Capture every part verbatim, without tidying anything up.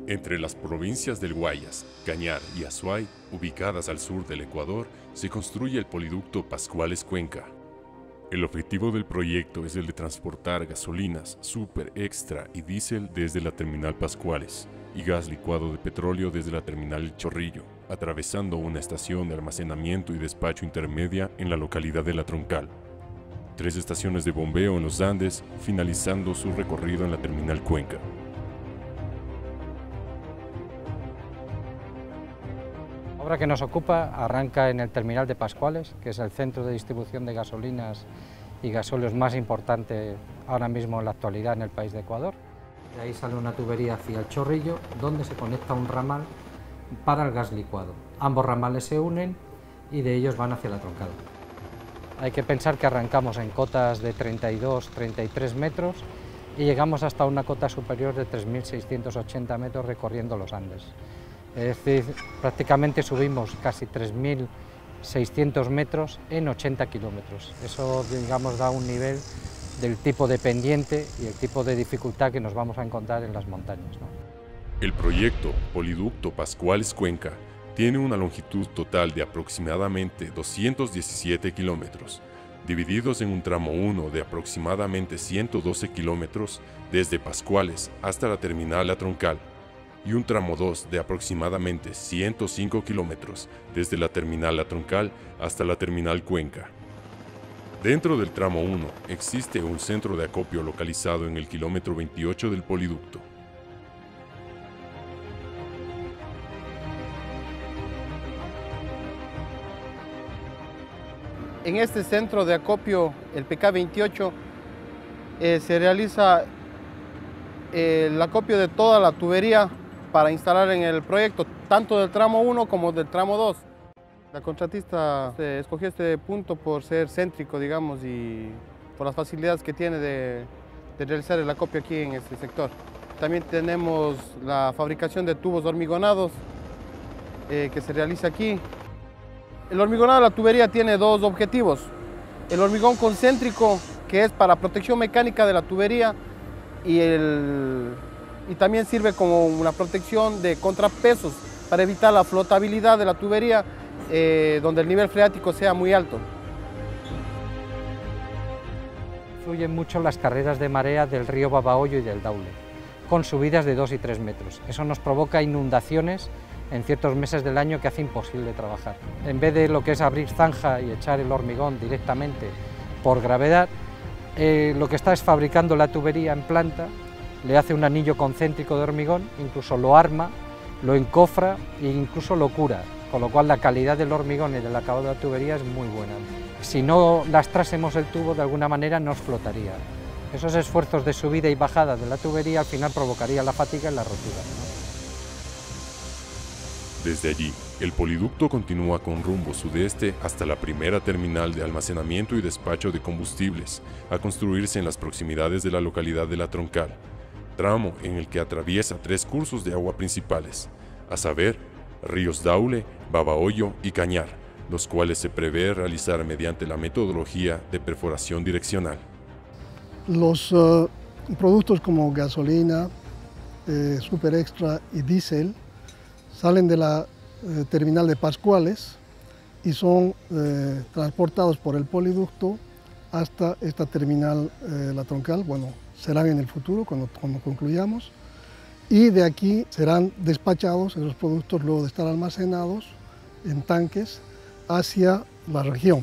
Entre las provincias del Guayas, Cañar y Azuay, ubicadas al sur del Ecuador, se construye el poliducto Pascuales-Cuenca. El objetivo del proyecto es el de transportar gasolinas, super, extra y diésel desde la terminal Pascuales y gas licuado de petróleo desde la terminal El Chorrillo, atravesando una estación de almacenamiento y despacho intermedia en la localidad de La Troncal. Tres estaciones de bombeo en los Andes, finalizando su recorrido en la terminal Cuenca. La obra que nos ocupa arranca en el terminal de Pascuales, que es el centro de distribución de gasolinas y gasóleos más importante ahora mismo en la actualidad en el país de Ecuador. De ahí sale una tubería hacia El Chorrillo, donde se conecta un ramal para el gas licuado. Ambos ramales se unen y de ellos van hacia La Troncal. Hay que pensar que arrancamos en cotas de treinta y dos a treinta y tres metros y llegamos hasta una cota superior de tres mil seiscientos ochenta metros recorriendo los Andes. Es decir, prácticamente subimos casi tres mil seiscientos metros en ochenta kilómetros. Eso, digamos, da un nivel del tipo de pendiente y el tipo de dificultad que nos vamos a encontrar en las montañas, ¿no? El proyecto Poliducto Pascuales-Cuenca tiene una longitud total de aproximadamente doscientos diecisiete kilómetros, divididos en un tramo uno de aproximadamente ciento doce kilómetros desde Pascuales hasta la terminal La Troncal, y un tramo dos de aproximadamente ciento cinco kilómetros desde la terminal La Troncal hasta la terminal Cuenca. Dentro del tramo uno existe un centro de acopio localizado en el kilómetro veintiocho del poliducto. En este centro de acopio, el P K veintiocho, eh, se realiza eh, el acopio de toda la tubería para instalar en el proyecto, tanto del tramo uno como del tramo dos. La contratista eh, escogió este punto por ser céntrico, digamos, y por las facilidades que tiene de, de realizar el acopio aquí en este sector. También tenemos la fabricación de tubos hormigonados eh, que se realiza aquí. El hormigonado de la tubería tiene dos objetivos. El hormigón concéntrico, que es para protección mecánica de la tubería, y, el, y también sirve como una protección de contrapesos para evitar la flotabilidad de la tubería, eh, donde el nivel freático sea muy alto. Influyen mucho las carreras de marea del río Babahoyo y del Daule, con subidas de dos y tres metros. Eso nos provoca inundaciones en ciertos meses del año que hace imposible trabajar. En vez de lo que es abrir zanja y echar el hormigón directamente por gravedad, eh, lo que está es fabricando la tubería en planta, le hace un anillo concéntrico de hormigón, incluso lo arma, lo encofra e incluso lo cura, con lo cual la calidad del hormigón y del acabado de la tubería es muy buena. Si no lastrásemos el tubo, de alguna manera nos flotaría. Esos esfuerzos de subida y bajada de la tubería al final provocaría la fatiga y la rotura, ¿no? Desde allí, el poliducto continúa con rumbo sudeste hasta la primera terminal de almacenamiento y despacho de combustibles, a construirse en las proximidades de la localidad de La Troncal, tramo en el que atraviesa tres cursos de agua principales, a saber, ríos Daule, Babahoyo y Cañar, los cuales se prevé realizar mediante la metodología de perforación direccional. Los uh, productos como gasolina, eh, super extra y diésel salen de la eh, terminal de Pascuales y son eh, transportados por el poliducto hasta esta terminal eh, La Troncal. Bueno, serán en el futuro cuando, cuando concluyamos, y de aquí serán despachados esos productos luego de estar almacenados en tanques hacia la región.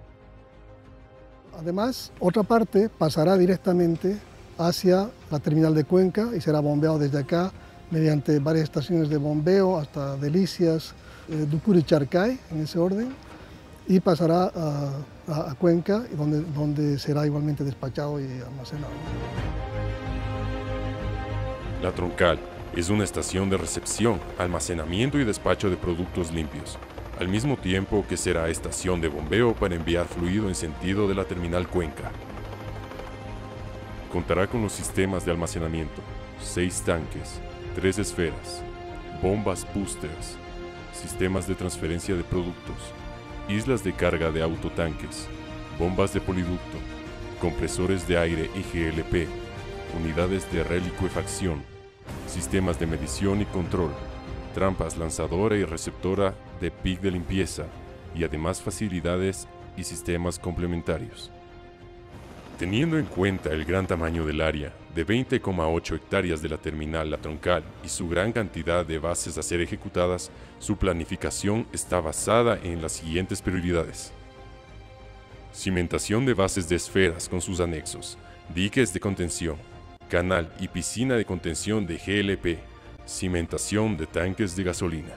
Además, otra parte pasará directamente hacia la terminal de Cuenca y será bombeado desde acá mediante varias estaciones de bombeo hasta Delicias, eh, Ducur y Charcay, en ese orden, y pasará a, a, a Cuenca, donde, donde será igualmente despachado y almacenado. La Troncal es una estación de recepción, almacenamiento y despacho de productos limpios, al mismo tiempo que será estación de bombeo para enviar fluido en sentido de la terminal Cuenca. Contará con los sistemas de almacenamiento, seis tanques, tres esferas, bombas boosters, sistemas de transferencia de productos, islas de carga de autotanques, bombas de poliducto, compresores de aire I G L P, unidades de relicuefacción, sistemas de medición y control, trampas lanzadora y receptora de P I C de limpieza y además facilidades y sistemas complementarios. Teniendo en cuenta el gran tamaño del área, de veinte coma ocho hectáreas de la terminal La Troncal y su gran cantidad de bases a ser ejecutadas, su planificación está basada en las siguientes prioridades. Cimentación de bases de esferas con sus anexos, diques de contención, canal y piscina de contención de G L P, cimentación de tanques de gasolina.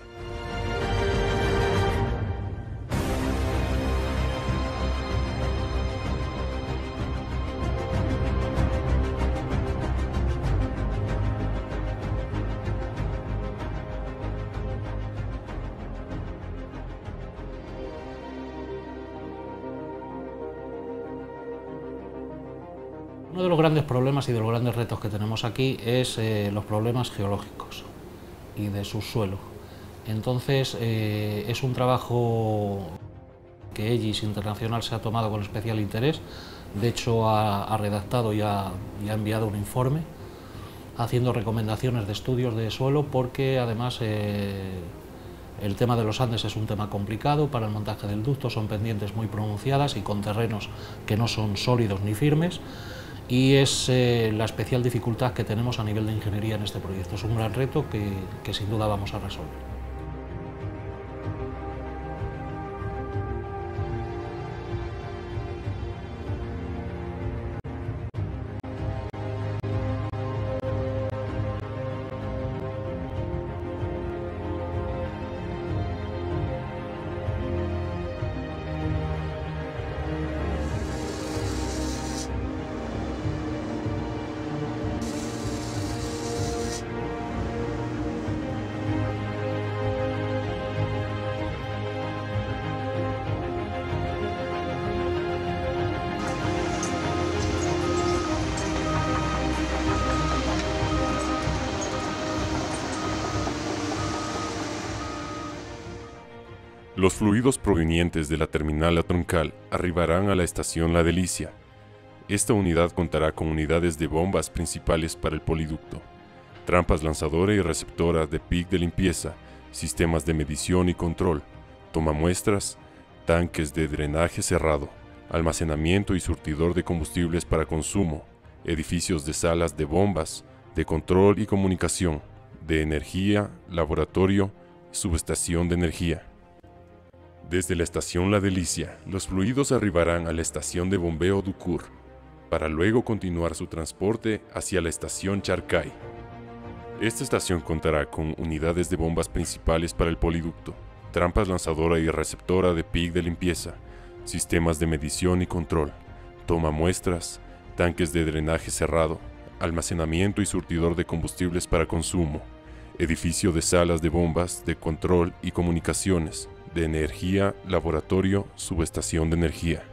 Uno de los grandes problemas y de los grandes retos que tenemos aquí es eh, los problemas geológicos y de subsuelo. Entonces eh, es un trabajo que E G I S Internacional se ha tomado con especial interés. De hecho ha, ha redactado y ha, y ha enviado un informe haciendo recomendaciones de estudios de suelo, porque además eh, el tema de los Andes es un tema complicado para el montaje del ducto, son pendientes muy pronunciadas y con terrenos que no son sólidos ni firmes. Y es eh, la especial dificultad que tenemos a nivel de ingeniería en este proyecto. Es un gran reto que, que sin duda vamos a resolver. Los fluidos provenientes de la terminal La Troncal arribarán a la estación La Delicia. Esta unidad contará con unidades de bombas principales para el poliducto, trampas lanzadora y receptora de P I C de limpieza, sistemas de medición y control, tomamuestras, tanques de drenaje cerrado, almacenamiento y surtidor de combustibles para consumo, edificios de salas de bombas, de control y comunicación, de energía, laboratorio y subestación de energía. Desde la estación La Delicia, los fluidos arribarán a la estación de bombeo Ducur, para luego continuar su transporte hacia la estación Charcay. Esta estación contará con unidades de bombas principales para el poliducto, trampas lanzadora y receptora de P I C de limpieza, sistemas de medición y control, tomamuestras, tanques de drenaje cerrado, almacenamiento y surtidor de combustibles para consumo, edificio de salas de bombas, de control y comunicaciones, de energía, laboratorio, subestación de energía.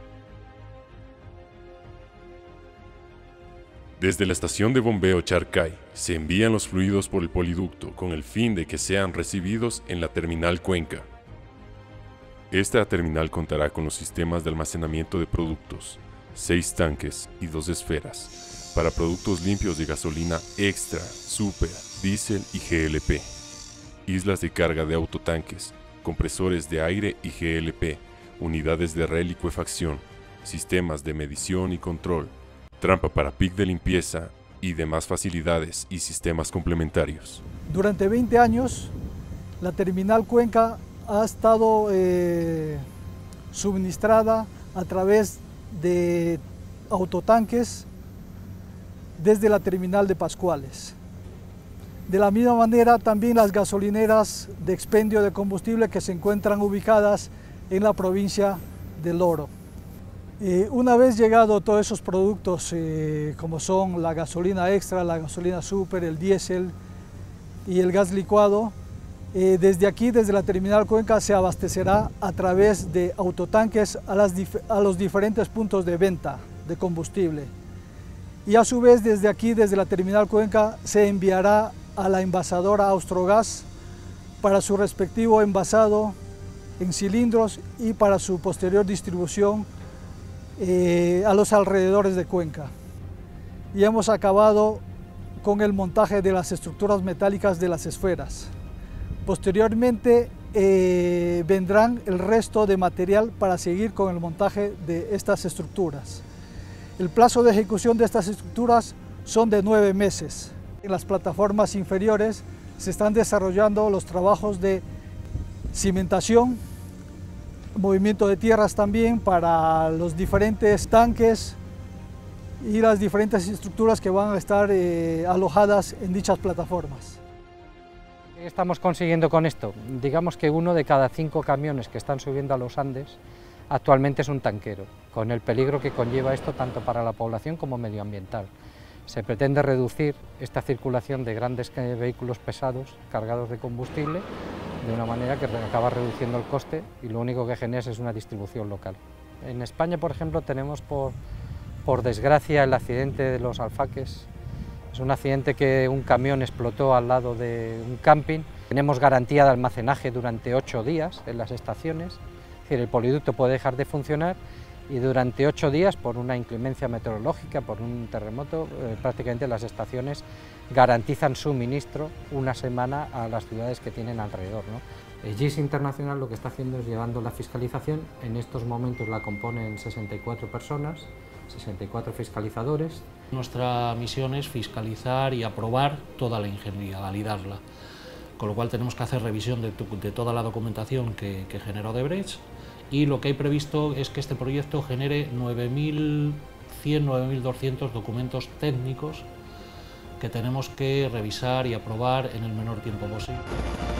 Desde la estación de bombeo Charcay se envían los fluidos por el poliducto con el fin de que sean recibidos en la terminal Cuenca. Esta terminal contará con los sistemas de almacenamiento de productos, seis tanques y dos esferas, para productos limpios de gasolina extra, super, diésel y G L P, islas de carga de autotanques, compresores de aire y G L P, unidades de relicuefacción, sistemas de medición y control, trampa para P I C de limpieza y demás facilidades y sistemas complementarios. Durante veinte años, la terminal Cuenca ha estado eh, suministrada a través de autotanques desde la terminal de Pascuales. De la misma manera, también las gasolineras de expendio de combustible que se encuentran ubicadas en la provincia del Oro. Eh, una vez llegado todos esos productos, eh, como son la gasolina extra, la gasolina super, el diésel y el gas licuado, eh, desde aquí, desde la terminal Cuenca, se abastecerá a través de autotanques a, las a los diferentes puntos de venta de combustible. Y a su vez, desde aquí, desde la terminal Cuenca, se enviará a la envasadora Austrogas para su respectivo envasado en cilindros y para su posterior distribución eh, a los alrededores de Cuenca. Y hemos acabado con el montaje de las estructuras metálicas de las esferas. Posteriormente eh, vendrán el resto de material para seguir con el montaje de estas estructuras. El plazo de ejecución de estas estructuras son de nueve meses. En las plataformas inferiores se están desarrollando los trabajos de cimentación, movimiento de tierras también para los diferentes tanques y las diferentes estructuras que van a estar eh, alojadas en dichas plataformas. ¿Qué estamos consiguiendo con esto? Digamos que uno de cada cinco camiones que están subiendo a los Andes actualmente es un tanquero, con el peligro que conlleva esto tanto para la población como medioambiental. Se pretende reducir esta circulación de grandes vehículos pesados cargados de combustible de una manera que acaba reduciendo el coste y lo único que genera es una distribución local. En España, por ejemplo, tenemos por, por desgracia el accidente de los Alfaques. Es un accidente que un camión explotó al lado de un camping. Tenemos garantía de almacenaje durante ocho días en las estaciones, es decir, el poliducto puede dejar de funcionar y durante ocho días, por una inclemencia meteorológica, por un terremoto, eh, prácticamente las estaciones garantizan suministro una semana a las ciudades que tienen alrededor, ¿no? El G I S Internacional lo que está haciendo es llevando la fiscalización. En estos momentos la componen sesenta y cuatro personas, sesenta y cuatro fiscalizadores. Nuestra misión es fiscalizar y aprobar toda la ingeniería, validarla, con lo cual tenemos que hacer revisión de, de toda la documentación que, que generó Odebrecht, y lo que hay previsto es que este proyecto genere nueve mil cien, nueve mil doscientos documentos técnicos que tenemos que revisar y aprobar en el menor tiempo posible.